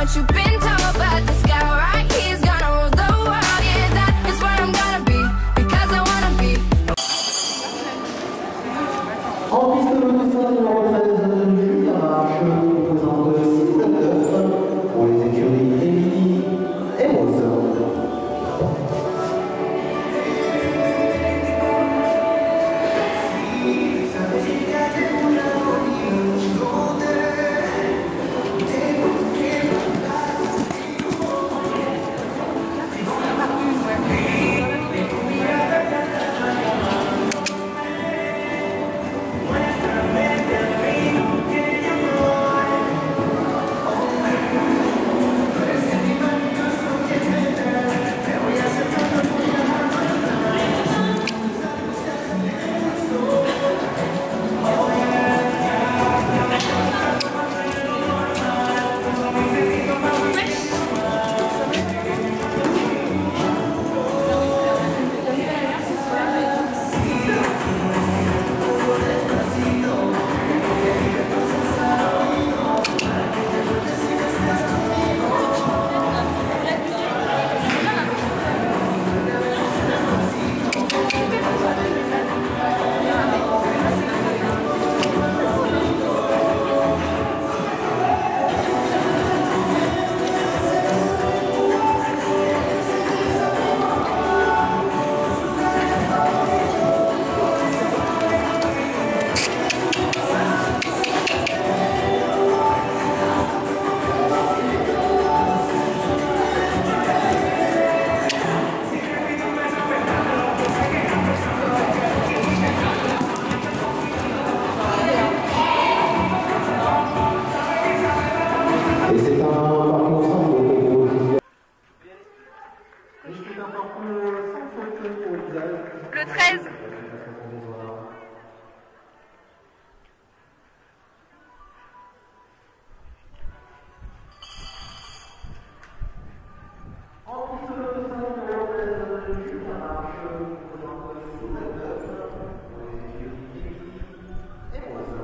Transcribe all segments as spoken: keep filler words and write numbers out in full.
what you've been told, but this guy right here's gonna rule the world. Yeah, that is where I'm gonna be, because I wanna be. En piste motocycle numéro treize, Julien Marche, composant de six neuf pour les écuries Émilie et Rose. Et c'est un parcours simple pour vous. C'est un parcours sans faute pour Isabelle. Le treize. En piste motocycle numéro treize, Julien Marche, composant de six neuf pour les écuries Émilie et Rose.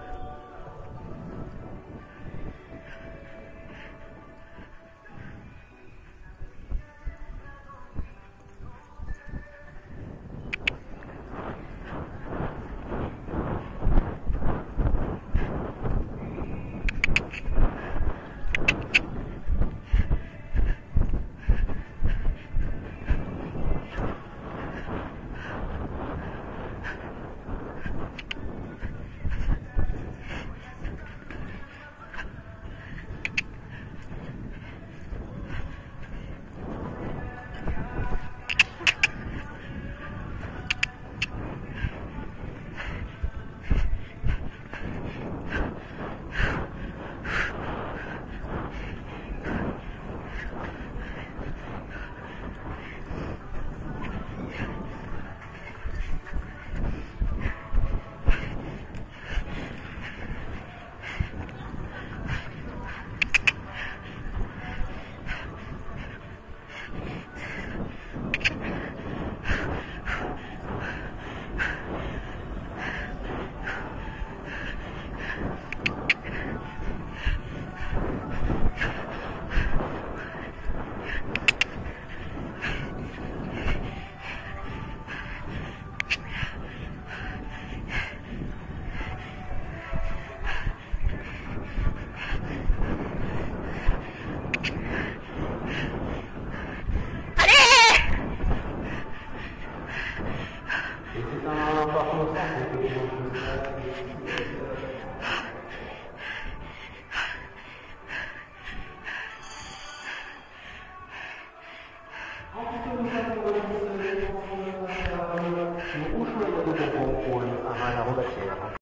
C'est un parcours simple pour vous.